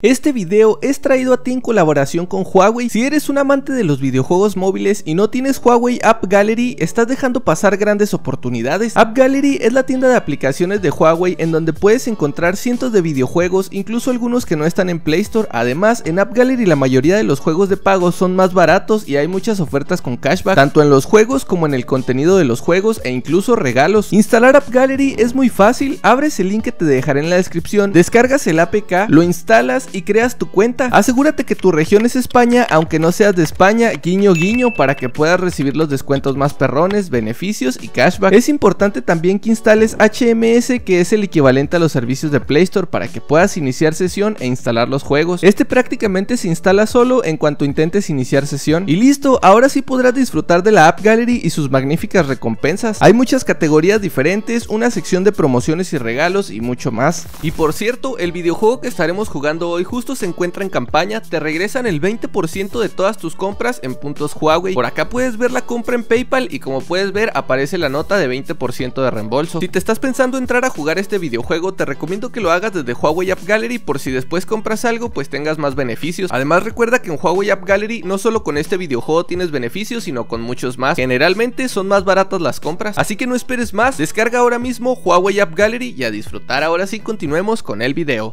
Este video es traído a ti en colaboración con Huawei. Si eres un amante de los videojuegos móviles y no tienes Huawei App Gallery, estás dejando pasar grandes oportunidades. App Gallery es la tienda de aplicaciones de Huawei en donde puedes encontrar cientos de videojuegos, incluso algunos que no están en Play Store. Además, en App Gallery la mayoría de los juegos de pago son más baratos y hay muchas ofertas con cashback, tanto en los juegos como en el contenido de los juegos e incluso regalos. Instalar App Gallery es muy fácil, abres el link que te dejaré en la descripción, descargas el APK, lo instalas y creas tu cuenta. Asegúrate que tu región es España, aunque no seas de España, guiño guiño, para que puedas recibir los descuentos más perrones, beneficios y cashback. Es importante también que instales HMS, que es el equivalente a los servicios de Play Store, para que puedas iniciar sesión e instalar los juegos. Este prácticamente se instala solo en cuanto intentes iniciar sesión. Y listo, ahora sí podrás disfrutar de la App Gallery y sus magníficas recompensas. Hay muchas categorías diferentes, una sección de promociones y regalos y mucho más. Y por cierto, el videojuego que estaremos jugando hoy justo se encuentra en campaña. Te regresan el 20% de todas tus compras en puntos Huawei. Por acá puedes ver la compra en PayPal y como puedes ver aparece la nota de 20% de reembolso. Si te estás pensando entrar a jugar este videojuego, te recomiendo que lo hagas desde Huawei App Gallery, por si después compras algo pues tengas más beneficios. Además recuerda que en Huawei App Gallery no solo con este videojuego tienes beneficios, sino con muchos más. Generalmente son más baratas las compras, así que no esperes más, descarga ahora mismo Huawei App Gallery y a disfrutar. Ahora sí, continuemos con el video.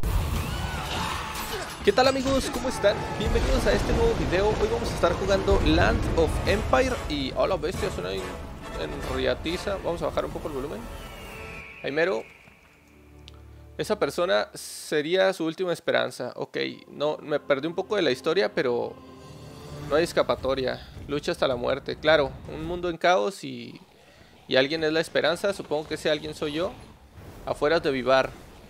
¿Qué tal amigos? ¿Cómo están? Bienvenidos a este nuevo video. Hoy vamos a estar jugando Land of Empire y... ¡oh, la bestia! Suena en riatiza. Vamos a bajar un poco el volumen. Ahí mero. Esa persona sería su última esperanza. Ok, no, me perdí un poco de la historia, pero no hay escapatoria. Lucha hasta la muerte. Claro, un mundo en caos y alguien es la esperanza. Supongo que ese alguien soy yo. Afueras de Vivar.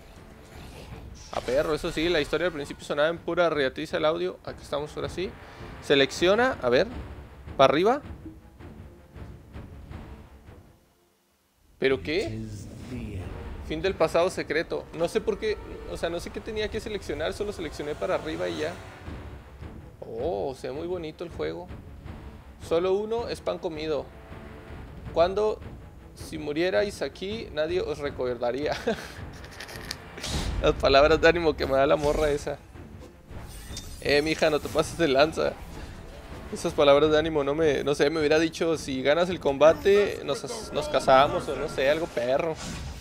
A perro, eso sí, la historia al principio sonaba en pura riatiza el audio. Aquí estamos ahora sí. Selecciona, a ver, para arriba. ¿Pero qué? Fin del pasado secreto. No sé por qué, o sea, no sé qué tenía que seleccionar. Solo seleccioné para arriba y ya. Oh, se ve muy bonito el juego. Solo uno es pan comido. Cuando, si murierais aquí, nadie os recordaría. Las palabras de ánimo que me da la morra esa. Mija, no te pases de lanza. Esas palabras de ánimo no sé, me hubiera dicho si ganas el combate nos casamos o no sé, algo perro.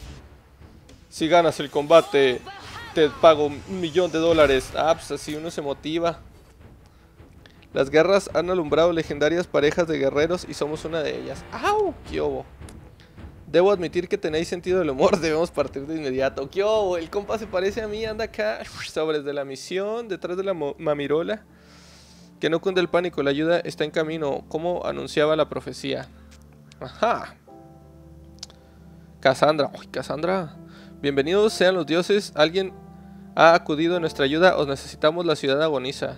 Si ganas el combate te pago $1.000.000. Ah, pues así uno se motiva. Las guerras han alumbrado legendarias parejas de guerreros y somos una de ellas. ¡Au! ¡Qué obo! Debo admitir que tenéis sentido del humor, debemos partir de inmediato. ¿Qué obo? El compa se parece a mí, anda acá. Sobres de la misión, detrás de la mamirola. Que no cunde el pánico, la ayuda está en camino, como anunciaba la profecía. Ajá. Cassandra. ¡Uy, Cassandra! Bienvenidos sean los dioses. Alguien ha acudido a nuestra ayuda, os necesitamos, la ciudad agoniza.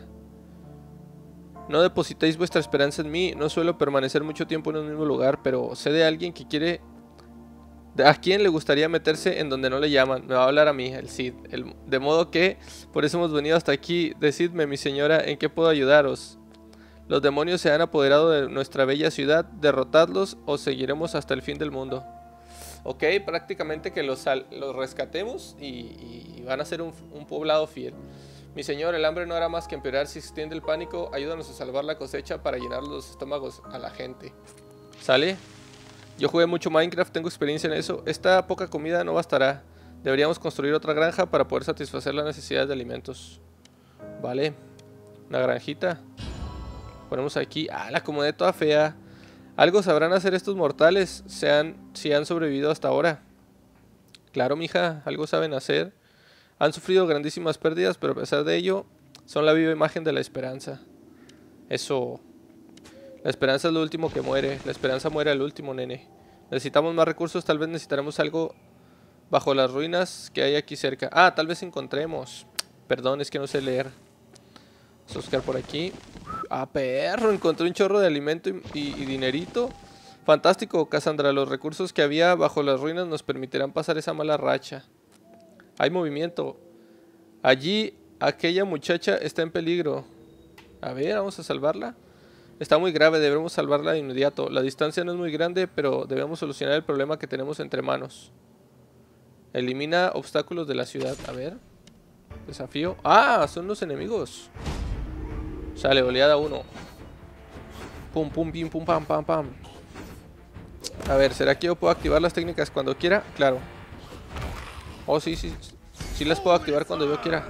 No depositéis vuestra esperanza en mí, no suelo permanecer mucho tiempo en un mismo lugar, pero sé de alguien que quiere... ¿A quién le gustaría meterse en donde no le llaman? Me va a hablar a mí, el Cid. De modo que, por eso hemos venido hasta aquí. Decidme, mi señora, ¿en qué puedo ayudaros? Los demonios se han apoderado de nuestra bella ciudad. Derrotadlos o seguiremos hasta el fin del mundo. Ok, prácticamente que los rescatemos y van a ser un poblado fiel. Mi señor, el hambre no hará más que empeorar si se extiende el pánico. Ayúdanos a salvar la cosecha para llenar los estómagos a la gente. ¿Sale? Yo jugué mucho Minecraft, tengo experiencia en eso. Esta poca comida no bastará. Deberíamos construir otra granja para poder satisfacer las necesidades de alimentos. Vale. Una granjita. Ponemos aquí. Ah, la comodidad toda fea. Algo sabrán hacer estos mortales, si han sobrevivido hasta ahora. Claro, mija, algo saben hacer. Han sufrido grandísimas pérdidas, pero a pesar de ello, son la viva imagen de la esperanza. Eso... La esperanza es lo último que muere. La esperanza muere al último, nene. Necesitamos más recursos. Tal vez necesitaremos algo bajo las ruinas que hay aquí cerca. Ah, tal vez encontremos. Perdón, es que no sé leer. Vamos a buscar por aquí. Ah, perro. Encontré un chorro de alimento y dinerito. Fantástico, Cassandra. Los recursos que había bajo las ruinas nos permitirán pasar esa mala racha. Hay movimiento. Allí, aquella muchacha está en peligro. A ver, vamos a salvarla. Está muy grave, debemos salvarla de inmediato. La distancia no es muy grande, pero debemos solucionar el problema que tenemos entre manos. Elimina obstáculos de la ciudad. A ver. Desafío. ¡Ah! Son los enemigos. Sale, oleada 1. Pum, pum, pim, pum, pam, pam, pam. A ver, ¿será que yo puedo activar las técnicas cuando quiera? Claro. Oh, sí, sí. Sí las puedo activar cuando yo quiera.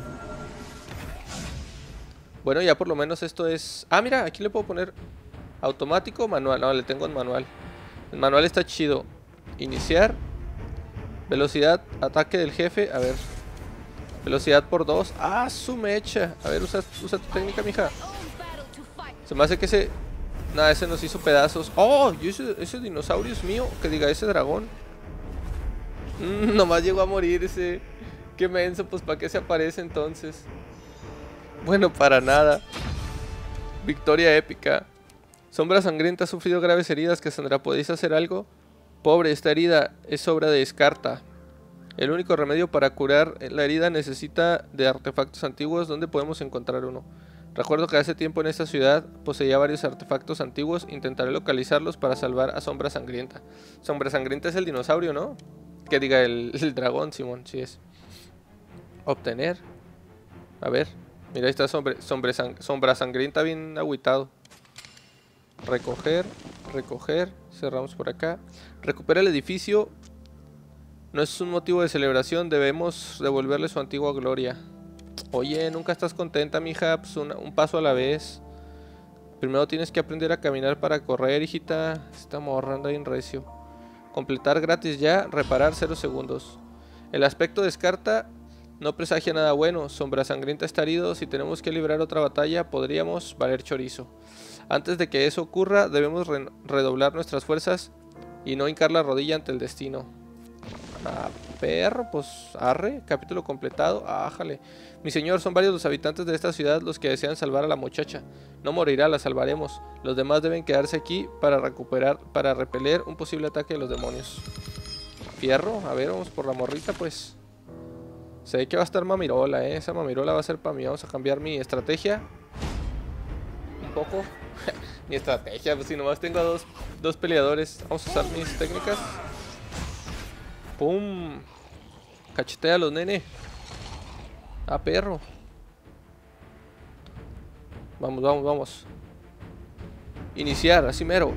Bueno, ya por lo menos esto es... Ah, mira, aquí le puedo poner automático, manual. No, le tengo en manual. El manual está chido. Iniciar. Velocidad, ataque del jefe. A ver. Velocidad por 2. Ah, su mecha. A ver, usa tu técnica, mija. Se me hace que ese... Nada, ese nos hizo pedazos. Oh, y ese dinosaurio es mío. Que diga, ese dragón. Nomás llegó a morir ese... Qué menso, pues ¿para qué se aparece entonces? Bueno, para nada. Victoria épica. Sombra Sangrienta ha sufrido graves heridas. Cassandra, ¿podéis hacer algo? Pobre, esta herida es obra de Escarta. El único remedio para curar la herida necesita de artefactos antiguos. ¿Dónde podemos encontrar uno? Recuerdo que hace tiempo en esta ciudad poseía varios artefactos antiguos. Intentaré localizarlos para salvar a Sombra Sangrienta. Sombra Sangrienta es el dinosaurio, ¿no? Que diga el dragón, Simón, sí es. Obtener. A ver. Mira, ahí está Sombra Sangrienta bien agüitado. Recoger. Recoger. Cerramos por acá. Recupera el edificio. No es un motivo de celebración. Debemos devolverle su antigua gloria. Oye, nunca estás contenta, mija. Pues un paso a la vez. Primero tienes que aprender a caminar para correr, hijita. Esta morra anda bien recio. Completar gratis ya. Reparar 0 segundos. El aspecto de Escarta no presagia nada bueno. Sombra Sangrienta está herido. Si tenemos que librar otra batalla, podríamos valer chorizo. Antes de que eso ocurra, debemos redoblar nuestras fuerzas y no hincar la rodilla ante el destino. Ah, perro, pues arre, capítulo completado. Ájale. Mi señor, son varios los habitantes de esta ciudad los que desean salvar a la muchacha. No morirá, la salvaremos. Los demás deben quedarse aquí para repeler un posible ataque de los demonios. Fierro, a ver, vamos por la morrita, pues. Se ve que va a estar mamirola, esa mamirola va a ser para mí. Vamos a cambiar mi estrategia un poco. Mi estrategia, pues si nomás tengo a dos peleadores. Vamos a usar mis técnicas. ¡Pum! Cachetea a los nene. Ah, perro. Vamos, vamos, vamos. Iniciar, así mero.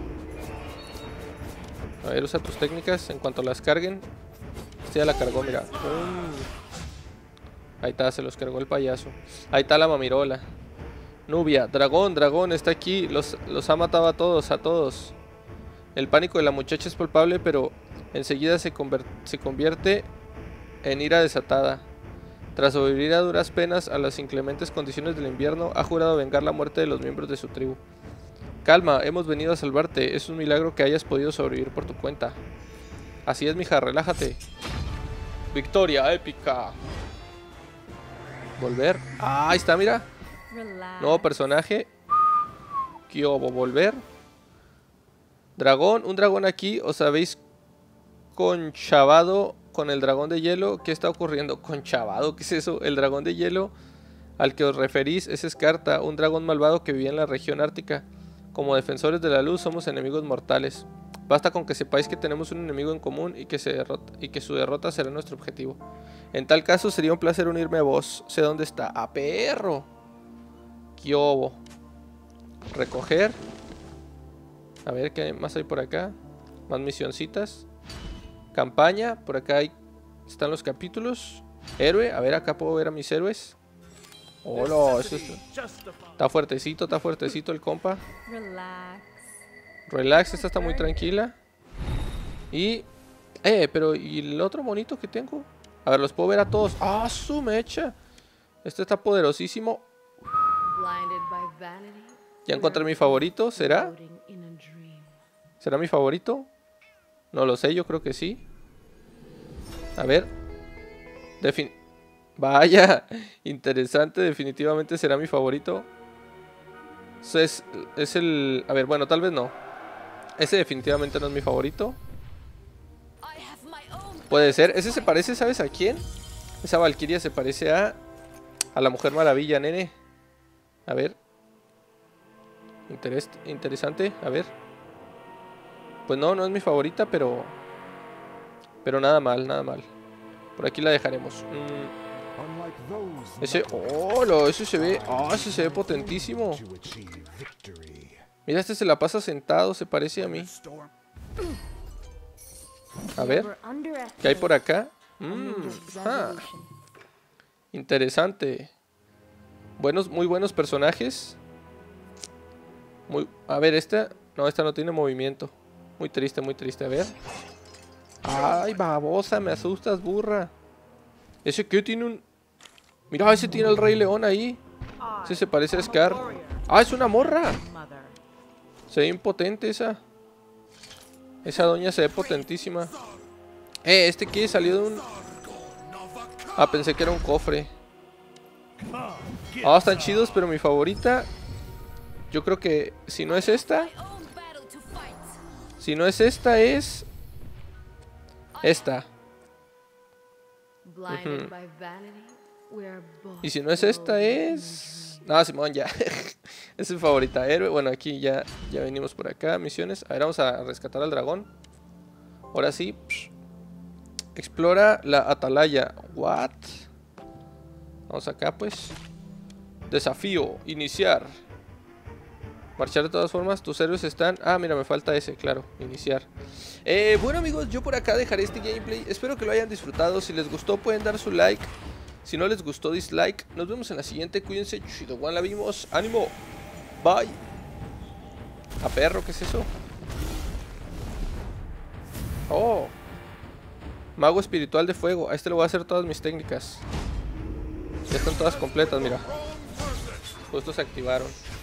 A ver, usa tus técnicas en cuanto las carguen. Este ya la cargó, mira. ¡Pum! Ahí está, se los cargó el payaso. Ahí está la mamirola. Nubia, dragón, está aquí. Los ha matado a todos. El pánico de la muchacha es palpable, pero enseguida se convierte en ira desatada. Tras sobrevivir a duras penas a las inclementes condiciones del invierno, ha jurado vengar la muerte de los miembros de su tribu. Calma, hemos venido a salvarte. Es un milagro que hayas podido sobrevivir por tu cuenta. Así es, mija, relájate. Victoria épica. Volver. Ah, ahí está, mira. Nuevo personaje. Kyobo, volver. Dragón, un dragón aquí. ¿Os habéis conchavado con el dragón de hielo? ¿Qué está ocurriendo? ¿Conchavado? ¿Qué es eso? El dragón de hielo al que os referís es Escarta, un dragón malvado que vivía en la región ártica. Como defensores de la luz somos enemigos mortales. Basta con que sepáis que tenemos un enemigo en común y que su derrota será nuestro objetivo. En tal caso sería un placer unirme a vos. Sé dónde está. ¡Ah, perro! Kyobo. Recoger. A ver qué más hay por acá. Más misioncitas. Campaña. Por acá están los capítulos. Héroe. A ver, acá puedo ver a mis héroes. Hola, eso está fuertecito el compa. Relax, esta está muy tranquila. Y... pero ¿y el otro monito que tengo? A ver, los puedo ver a todos. ¡Ah, su mecha! Este está poderosísimo. Ya encontré mi favorito, ¿será? ¿Será mi favorito? No lo sé, yo creo que sí. A ver. Vaya, interesante, definitivamente será mi favorito. Es el... A ver, bueno, tal vez no. Ese definitivamente no es mi favorito. Puede ser, ese se parece, ¿sabes a quién? Esa Valquiria se parece a la Mujer Maravilla, nene. A ver. Interesante, a ver. Pues no es mi favorita, pero nada mal. Por aquí la dejaremos. Ese... ¡Oh! Ese se ve... ¡Ah! Ese se ve potentísimo. Mira, este se la pasa sentado. Se parece a mí. A ver. ¿Qué hay por acá? Interesante. Muy buenos personajes. A ver, esta... No, esta no tiene movimiento. Muy triste, a ver. Ay, babosa, me asustas, burra. ¿Ese qué tiene un...? Mira, ese tiene el Rey León ahí. Ese se parece a Scar. ¡Ah, es una morra! Se ve impotente esa. Esa doña se ve potentísima. ¿Este qué? Salió de un... Ah, pensé que era un cofre. Ah, están chidos, pero mi favorita... Yo creo que si no es esta... Si no es esta, es... Esta. Y si no es esta, es... No, Simón, ya. Es mi favorita. Héroe. Bueno, aquí ya venimos por acá. Misiones. A ver, vamos a rescatar al dragón. Ahora sí. Explora la atalaya. What? Vamos acá, pues. Desafío. Iniciar. Marchar de todas formas, tus héroes están... Ah, mira, me falta ese, claro, iniciar. Bueno amigos, yo por acá dejaré este gameplay. Espero que lo hayan disfrutado. Si les gustó pueden dar su like. Si no les gustó, dislike. Nos vemos en la siguiente, cuídense. Chido, One, la vimos. Ánimo. Bye. A perro, ¿qué es eso? Oh. Mago espiritual de fuego. A este le voy a hacer todas mis técnicas. Ya están todas completas, mira. Pues estos se activaron.